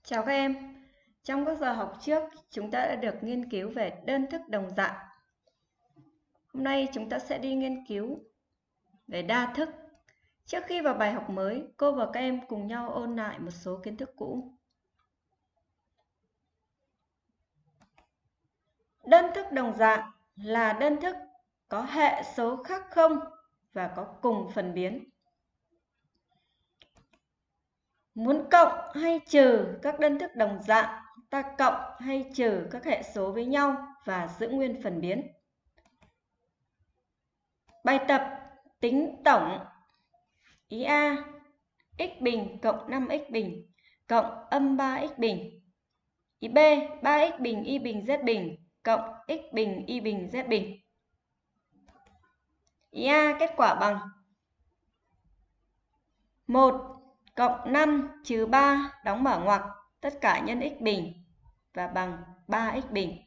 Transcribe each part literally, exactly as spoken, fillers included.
Chào các em. Trong các giờ học trước, chúng ta đã được nghiên cứu về đơn thức đồng dạng. Hôm nay chúng ta sẽ đi nghiên cứu về đa thức. Trước khi vào bài học mới, cô và các em cùng nhau ôn lại một số kiến thức cũ. Đơn thức đồng dạng là đơn thức có hệ số khác không và có cùng phần biến. Muốn cộng hay trừ các đơn thức đồng dạng, ta cộng hay trừ các hệ số với nhau và giữ nguyên phần biến. Bài tập tính tổng. Ý A, x bình cộng năm x bình cộng âm ba x bình. Ý B, ba x bình y bình z bình cộng x bình y bình z bình. Ý A, kết quả bằng một cộng năm trừ ba đóng mở ngoặc tất cả nhân x bình và bằng ba x bình.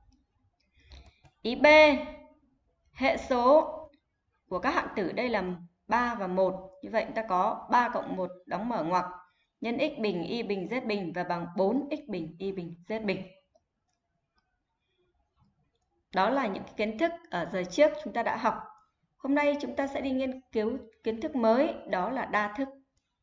Ý B, hệ số của các hạng tử đây là ba và một. Như vậy ta có ba cộng một đóng mở ngoặc nhân x bình y bình z bình và bằng bốn x bình y bình z bình. Đó là những kiến thức ở giờ trước chúng ta đã học. Hôm nay chúng ta sẽ đi nghiên cứu kiến thức mới, đó là đa thức.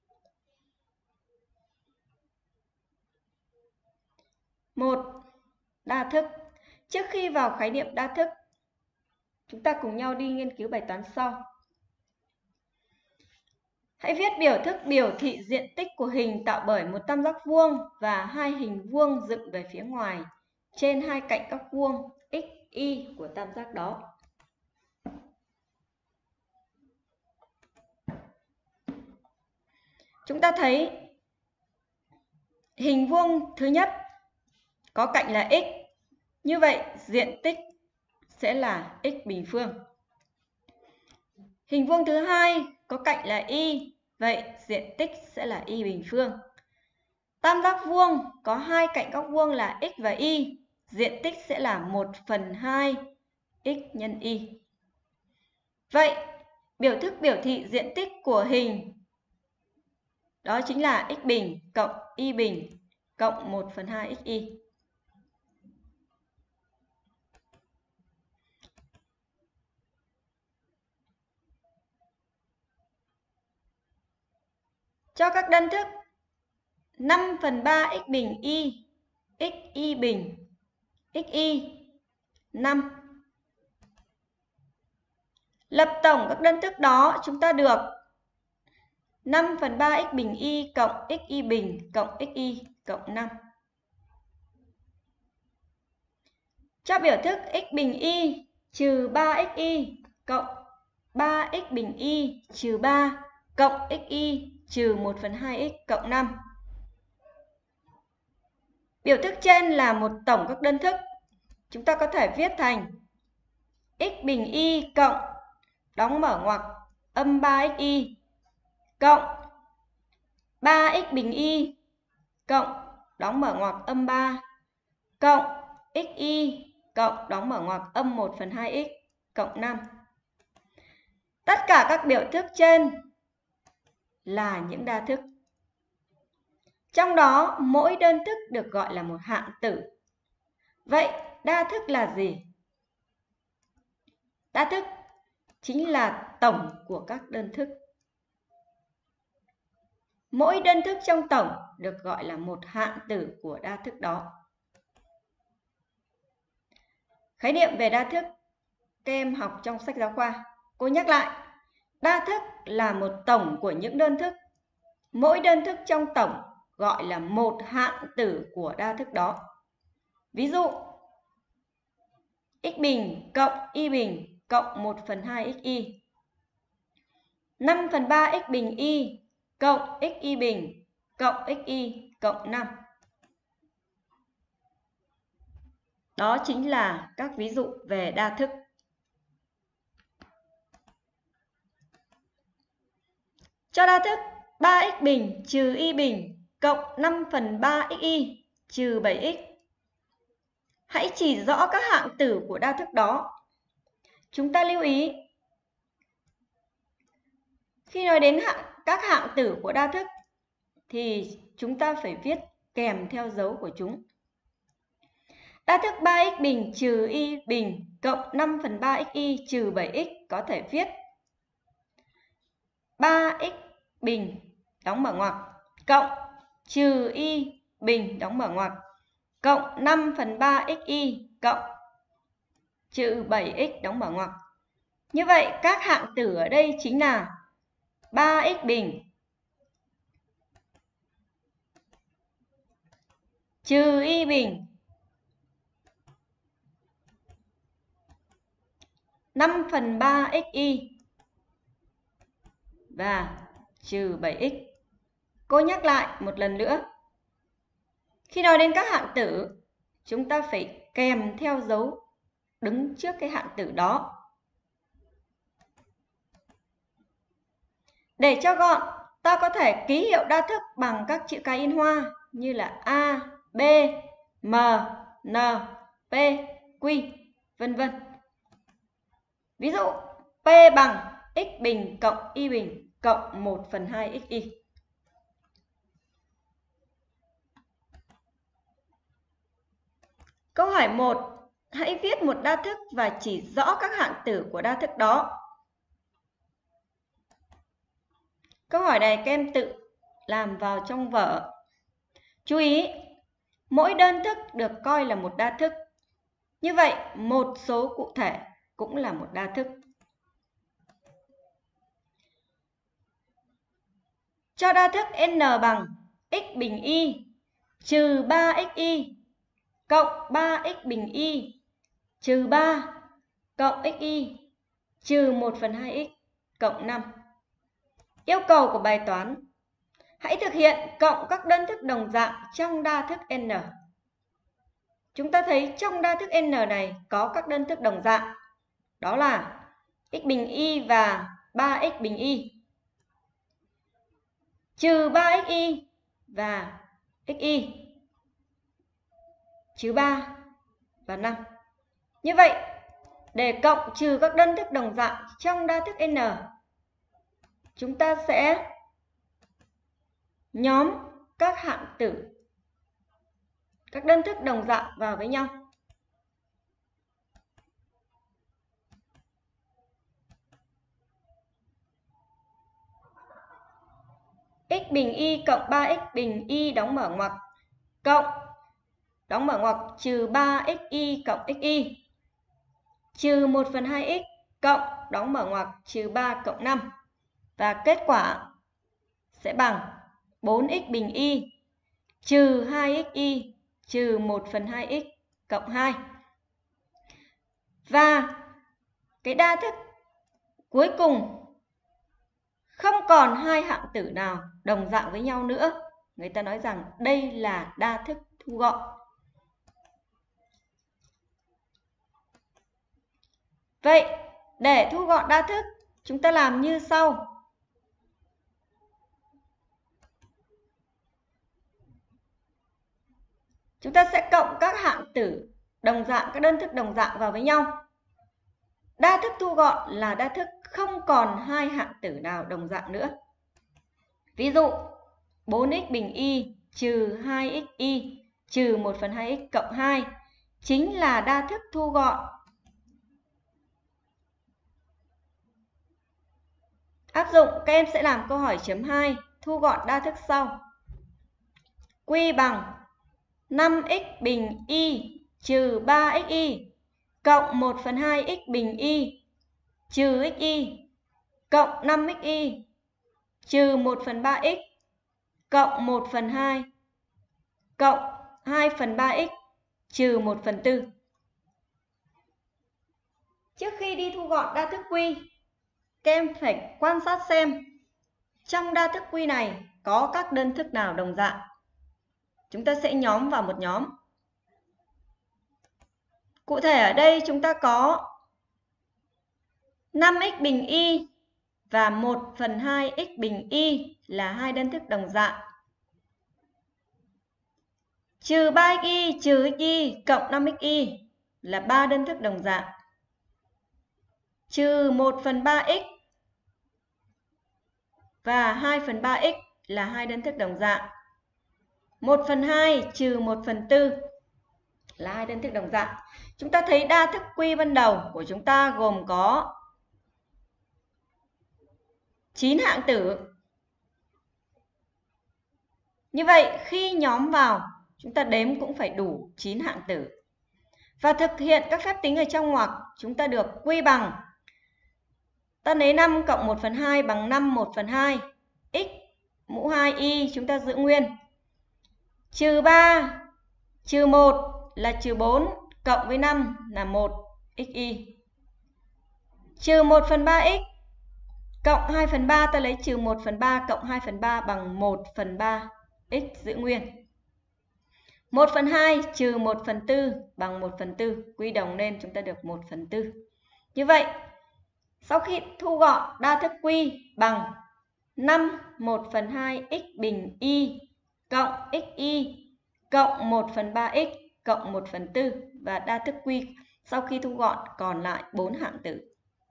một. Đa thức. Trước khi vào khái niệm đa thức, chúng ta cùng nhau đi nghiên cứu bài toán sau. Hãy viết biểu thức biểu thị diện tích của hình tạo bởi một tam giác vuông và hai hình vuông dựng về phía ngoài trên hai cạnh góc vuông x, y của tam giác đó. Chúng ta thấy hình vuông thứ nhất có cạnh là x, như vậy diện tích sẽ là x bình phương. Hình vuông thứ hai có cạnh là y, vậy diện tích sẽ là y bình phương. Tam giác vuông có hai cạnh góc vuông là x và y, diện tích sẽ là một phần hai x nhân y. Vậy biểu thức biểu thị diện tích của hình đó chính là x bình cộng y bình cộng một phần hai xy. Cho các đơn thức năm phần ba x bình y, x y bình, xy, năm. Lập tổng các đơn thức đó chúng ta được năm phần ba x bình y cộng xy bình cộng xy cộng năm. Cho biểu thức x bình y trừ ba xy cộng ba x bình y trừ ba cộng xy trừ một phần hai x cộng năm. Biểu thức trên là một tổng các đơn thức. Chúng ta có thể viết thành x bình y cộng đóng mở ngoặc âm ba xy cộng ba x bình y cộng đóng mở ngoặc âm ba cộng xy cộng đóng mở ngoặc âm một phần hai x cộng năm. Tất cả các biểu thức trên là những đa thức. Trong đó mỗi đơn thức được gọi là một hạng tử. Vậy đa thức là gì? Đa thức chính là tổng của các đơn thức. Mỗi đơn thức trong tổng được gọi là một hạng tử của đa thức đó. Khái niệm về đa thức các em học trong sách giáo khoa. Cô nhắc lại, đa thức là một tổng của những đơn thức. Mỗi đơn thức trong tổng gọi là một hạng tử của đa thức đó. Ví dụ, x bình cộng y bình cộng một phần hai xy, năm phần ba x bình y cộng xy bình cộng xy cộng năm. Đó chính là các ví dụ về đa thức. Cho đa thức ba x bình trừ y bình cộng năm phần ba xy trừ bảy x. Hãy chỉ rõ các hạng tử của đa thức đó. Chúng ta lưu ý, khi nói đến hạng, các hạng tử của đa thức thì chúng ta phải viết kèm theo dấu của chúng. Đa thức ba x bình trừ y bình cộng năm phần ba x y trừ bảy x có thể viết ba x bình đóng mở ngoặc cộng trừ y bình đóng mở ngoặc cộng năm phần ba x y cộng trừ bảy x đóng mở ngoặc. Như vậy các hạng tử ở đây chính là ba x bình trừ y bình năm phần ba x y và trừ bảy x. Cô nhắc lại một lần nữa. Khi nói đến các hạng tử, chúng ta phải kèm theo dấu đứng trước cái hạng tử đó. Để cho gọn, ta có thể ký hiệu đa thức bằng các chữ cái in hoa như là A, B, M, N, P, Q, vân vân. Ví dụ, P bằng x bình cộng y bình cộng một phần hai x y. Câu hỏi một. Hãy viết một đa thức và chỉ rõ các hạng tử của đa thức đó. Câu hỏi này các em tự làm vào trong vở. Chú ý, mỗi đơn thức được coi là một đa thức. Như vậy, một số cụ thể cũng là một đa thức. Cho đa thức n bằng x bình y trừ ba x y cộng ba x bình y trừ ba cộng x y trừ một phần hai x cộng năm. Yêu cầu của bài toán: hãy thực hiện cộng các đơn thức đồng dạng trong đa thức n. Chúng ta thấy trong đa thức n này có các đơn thức đồng dạng. Đó là x bình y và ba x bình y trừ ba x y và x y trừ ba và năm. Như vậy, để cộng trừ các đơn thức đồng dạng trong đa thức n, chúng ta sẽ nhóm các hạng tử, các đơn thức đồng dạng vào với nhau. X bình y cộng ba x bình y đóng mở ngoặc cộng đóng mở ngoặc trừ ba x y cộng x y trừ một phần hai x cộng đóng mở ngoặc trừ ba cộng năm. Và kết quả sẽ bằng bốn x bình y trừ hai x y trừ một phần hai x cộng hai. Và cái đa thức cuối cùng không còn hai hạng tử nào đồng dạng với nhau nữa. Người ta nói rằng đây là đa thức thu gọn. Vậy, để thu gọn đa thức, chúng ta làm như sau. Chúng ta sẽ cộng các hạng tử đồng dạng, các đơn thức đồng dạng vào với nhau. Đa thức thu gọn là đa thức không còn hai hạng tử nào đồng dạng nữa. Ví dụ, bốn x bình y trừ hai x y trừ một phần hai x cộng hai chính là đa thức thu gọn. Áp dụng, các em sẽ làm câu hỏi chấm hai, thu gọn đa thức sau. Q bằng năm x bình y trừ ba x y cộng một phần hai x bình y trừ x y cộng năm x y trừ một phần ba x cộng một phần hai cộng hai phần ba x trừ một phần tư. Trước khi đi thu gọn đa thức Q, các em phải quan sát xem trong đa thức Q này có các đơn thức nào đồng dạng. Chúng ta sẽ nhóm vào một nhóm. Cụ thể ở đây chúng ta có năm x bình y và một phần hai x bình y là hai đơn thức đồng dạng. Trừ ba x y trừ x y cộng năm x y là ba đơn thức đồng dạng. Trừ một phần ba x và hai phần ba x là hai đơn thức đồng dạng. một phần hai trừ một phần tư là hai đơn thức đồng dạng. Chúng ta thấy đa thức Q ban đầu của chúng ta gồm có chín hạng tử. Như vậy khi nhóm vào, chúng ta đếm cũng phải đủ chín hạng tử. Và thực hiện các phép tính ở trong ngoặc, chúng ta được Q bằng, ta lấy năm cộng một phần hai bằng năm một phần hai, x mũ hai y chúng ta giữ nguyên, trừ ba, trừ một là trừ bốn, cộng với năm là một xy, trừ một phần ba x, cộng hai phần ba, ta lấy trừ một phần ba cộng hai phần ba bằng một phần ba, x giữ nguyên. một phần hai trừ một phần tư bằng một phần tư, quy đồng lên chúng ta được một phần tư. Như vậy, sau khi thu gọn đa thức Q bằng năm một phần hai x bình y cộng xy cộng một phần ba x cộng một phần tư, và đa thức Q sau khi thu gọn còn lại bốn hạng tử.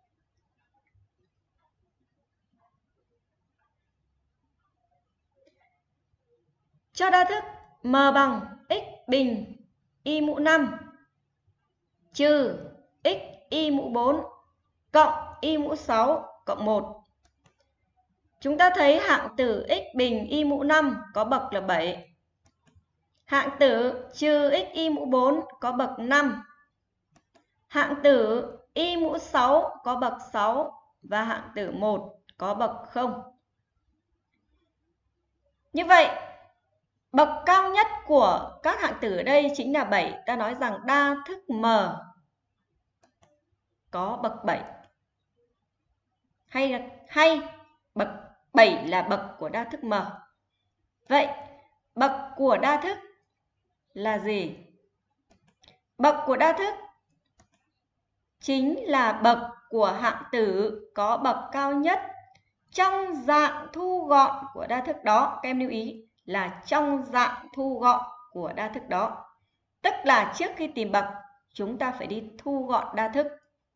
Cho đa thức m bằng x bình y mũ năm trừ x y mũ bốn cộng y mũ sáu cộng một. Chúng ta thấy hạng tử x bình y mũ năm có bậc là bảy. Hạng tử trừ x y mũ bốn có bậc năm. Hạng tử y mũ sáu có bậc sáu và hạng tử một có bậc không. Như vậy, bậc cao nhất của các hạng tử ở đây chính là bảy. Ta nói rằng đa thức m có bậc bảy. Hay là hay bậc bảy là bậc của đa thức m. Vậy, bậc của đa thức là gì? Bậc của đa thức chính là bậc của hạng tử có bậc cao nhất trong dạng thu gọn của đa thức đó. Các em lưu ý là trong dạng thu gọn của đa thức đó. Tức là trước khi tìm bậc, chúng ta phải đi thu gọn đa thức.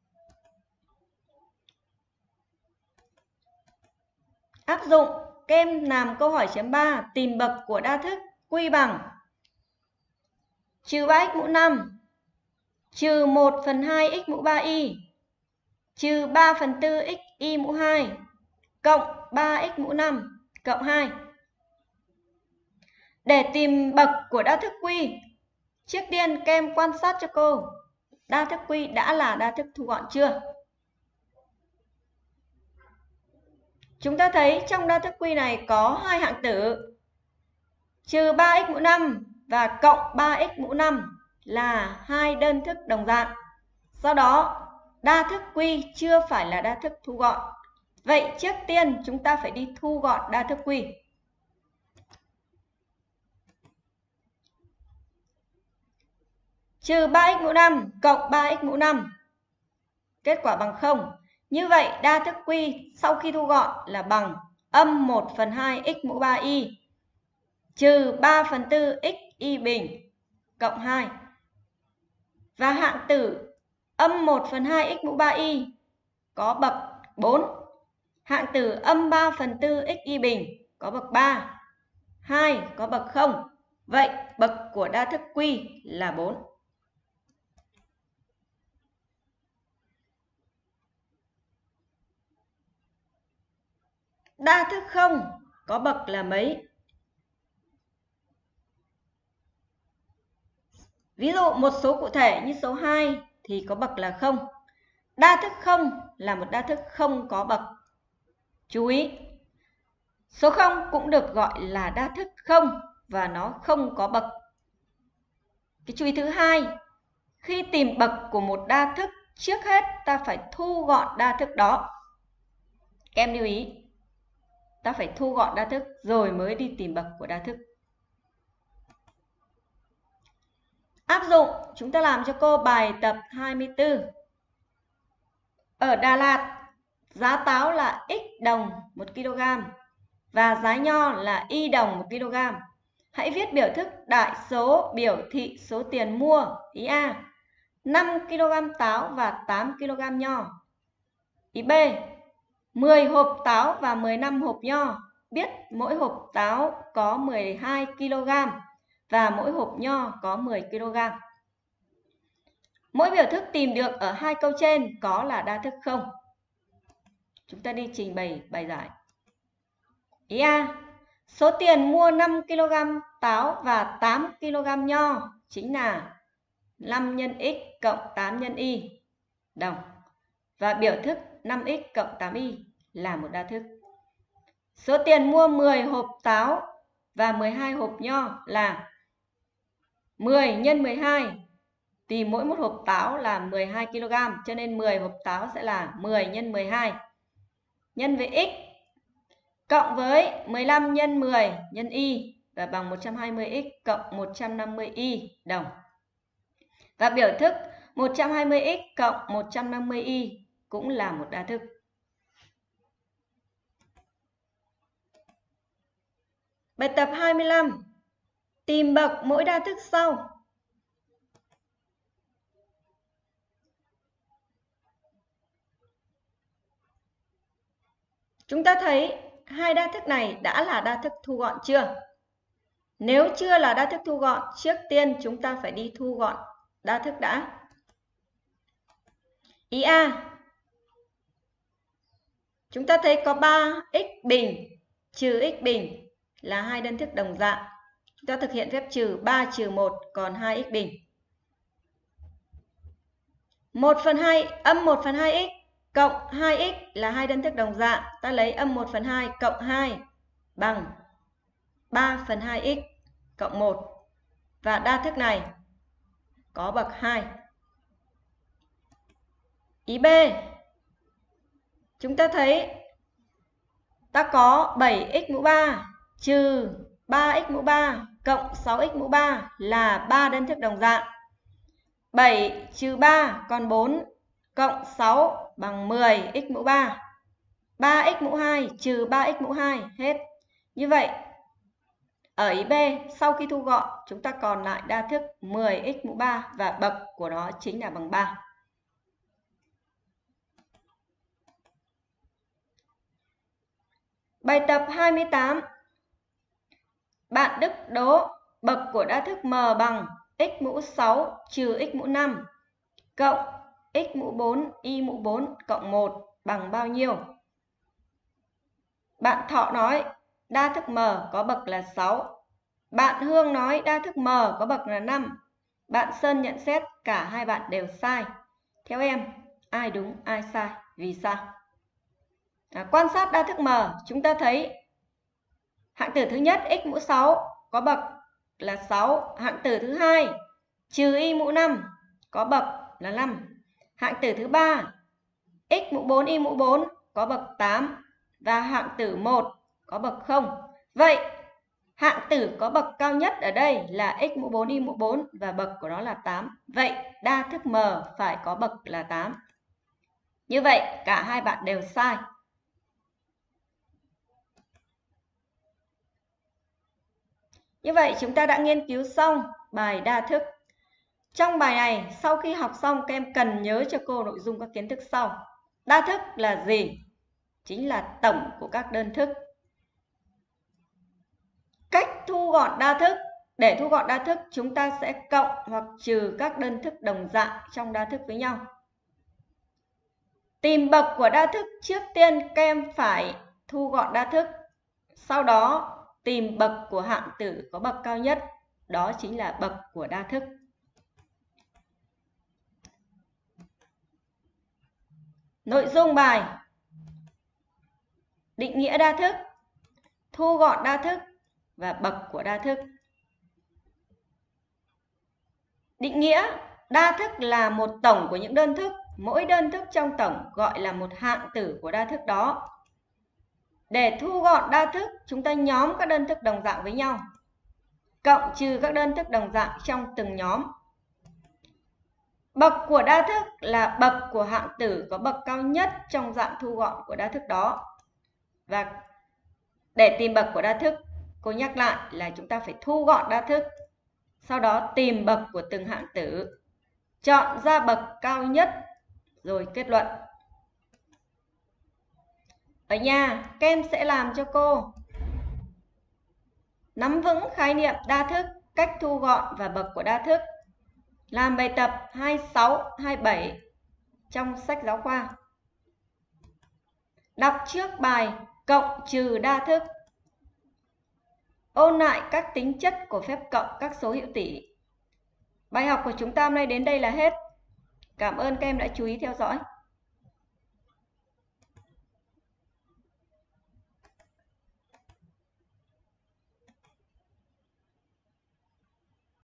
Áp dụng, các em làm câu hỏi chấm ba, tìm bậc của đa thức Q bằng trừ ba x mũ năm trừ một phần hai x mũ ba y trừ ba phần tư x y mũ hai cộng ba x mũ năm cộng hai. Để tìm bậc của đa thức Q, trước tiên các em quan sát cho cô, đa thức Q đã là đa thức thu gọn chưa? Chúng ta thấy trong đa thức Q này có hai hạng tử, trừ ba x mũ năm và cộng ba x mũ năm là hai đơn thức đồng dạng. Do đó, đa thức Q chưa phải là đa thức thu gọn. Vậy trước tiên chúng ta phải đi thu gọn đa thức Q. Trừ ba x mũ năm cộng ba x mũ năm, kết quả bằng không. Như vậy đa thức Q sau khi thu gọn là bằng âm một phần hai x mũ ba y trừ ba phần tư x y bình cộng hai. Và hạng tử âm một phần hai x mũ ba y có bậc bốn. Hạng tử âm ba phần tư x y bình có bậc ba. hai có bậc không. Vậy bậc của đa thức Q là bốn. Đa thức không có bậc là mấy? Ví dụ một số cụ thể như số hai thì có bậc là không. Đa thức không là một đa thức không có bậc. Chú ý, số không cũng được gọi là đa thức không và nó không có bậc. Cái chú ý thứ hai, khi tìm bậc của một đa thức, trước hết ta phải thu gọn đa thức đó. Các em lưu ý, ta phải thu gọn đa thức rồi mới đi tìm bậc của đa thức. Áp dụng, chúng ta làm cho cô bài tập hai mươi tư. Ở Đà Lạt, giá táo là x đồng một ki lô gam và giá nho là y đồng một ki lô gam. Hãy viết biểu thức đại số biểu thị số tiền mua. Ý A, năm ki lô gam táo và tám ki lô gam nho. Ý B, mười hộp táo và mười lăm hộp nho. biết mỗi hộp táo có mười hai ki lô gam và mỗi hộp nho có mười ki lô gam. Mỗi biểu thức tìm được ở hai câu trên có là đa thức không? Chúng ta đi trình bày bài giải. Ý A. Số tiền mua năm ki lô gam táo và tám ki lô gam nho chính là năm nhân x cộng tám nhân y đồng. Và biểu thức năm x cộng tám y là một đa thức. Số tiền mua mười hộp táo và mười hai hộp nho là mười nhân mười hai. Vì mỗi một hộp táo là mười hai ki lô gam, cho nên mười hộp táo sẽ là mười nhân mười hai. Nhân với x cộng với mười lăm nhân mười nhân y và bằng một trăm hai mươi x cộng một trăm năm mươi y đồng. Và biểu thức một trăm hai mươi x cộng một trăm năm mươi y cũng là một đa thức. Bài tập hai mươi lăm. Tìm bậc mỗi đa thức sau. Chúng ta thấy hai đa thức này đã là đa thức thu gọn chưa? Nếu chưa là đa thức thu gọn, trước tiên chúng ta phải đi thu gọn đa thức đã. Ý A. Chúng ta thấy có ba x bình trừ x bình là hai đơn thức đồng dạng. Chúng ta thực hiện phép trừ ba trừ một còn hai x bình. một phần hai âm một phần hai x cộng hai x là hai đơn thức đồng dạng. Ta lấy âm một phần hai cộng hai bằng ba phần hai x cộng một. Và đa thức này có bậc hai. Ý B. Chúng ta thấy ta có bảy x mũ ba trừ ba x mũ ba cộng sáu x mũ ba là ba đơn thức đồng dạng. bảy trừ ba còn bốn cộng sáu bằng mười x mũ ba. ba x mũ hai trừ ba x mũ hai hết. Như vậy, ở ý B, sau khi thu gọn, chúng ta còn lại đa thức mười x mũ ba và bậc của nó chính là bằng ba. Bài tập hai mươi tám. Bạn Đức đố bậc của đa thức m bằng x mũ sáu trừ x mũ năm cộng x mũ bốn y mũ bốn cộng một bằng bao nhiêu? Bạn Thọ nói đa thức m có bậc là sáu. Bạn Hương nói đa thức m có bậc là năm. Bạn Sơn nhận xét cả hai bạn đều sai. Theo em, ai đúng, ai sai? Vì sao? À, quan sát đa thức m, chúng ta thấy hạng tử thứ nhất x mũ sáu có bậc là sáu. Hạng tử thứ hai trừ y mũ năm có bậc là năm. Hạng tử thứ ba x mũ bốn y mũ bốn có bậc tám. Và hạng tử một có bậc không. Vậy hạng tử có bậc cao nhất ở đây là x mũ bốn y mũ bốn và bậc của nó là tám. Vậy đa thức m phải có bậc là tám. Như vậy cả hai bạn đều sai. Như vậy chúng ta đã nghiên cứu xong bài đa thức. Trong bài này, sau khi học xong, các em cần nhớ cho cô nội dung các kiến thức sau. Đa thức là gì? Chính là tổng của các đơn thức. Cách thu gọn đa thức. Để thu gọn đa thức, chúng ta sẽ cộng hoặc trừ các đơn thức đồng dạng trong đa thức với nhau. Tìm bậc của đa thức, trước tiên các em phải thu gọn đa thức. Sau đó tìm bậc của hạng tử có bậc cao nhất, đó chính là bậc của đa thức. Nội dung bài: định nghĩa đa thức, thu gọn đa thức và bậc của đa thức. Định nghĩa đa thức là một tổng của những đơn thức, mỗi đơn thức trong tổng gọi là một hạng tử của đa thức đó. Để thu gọn đa thức, chúng ta nhóm các đơn thức đồng dạng với nhau, cộng trừ các đơn thức đồng dạng trong từng nhóm. Bậc của đa thức là bậc của hạng tử có bậc cao nhất trong dạng thu gọn của đa thức đó. Và để tìm bậc của đa thức, cô nhắc lại là chúng ta phải thu gọn đa thức, sau đó tìm bậc của từng hạng tử, chọn ra bậc cao nhất, rồi kết luận. Ở nhà, các em sẽ làm cho cô Nắm vững khái niệm đa thức, cách thu gọn và bậc của đa thức. Làm bài tập hai mươi sáu, hai mươi bảy trong sách giáo khoa. Đọc trước bài cộng trừ đa thức. Ôn lại các tính chất của phép cộng các số hữu tỉ. Bài học của chúng ta hôm nay đến đây là hết. Cảm ơn các em đã chú ý theo dõi.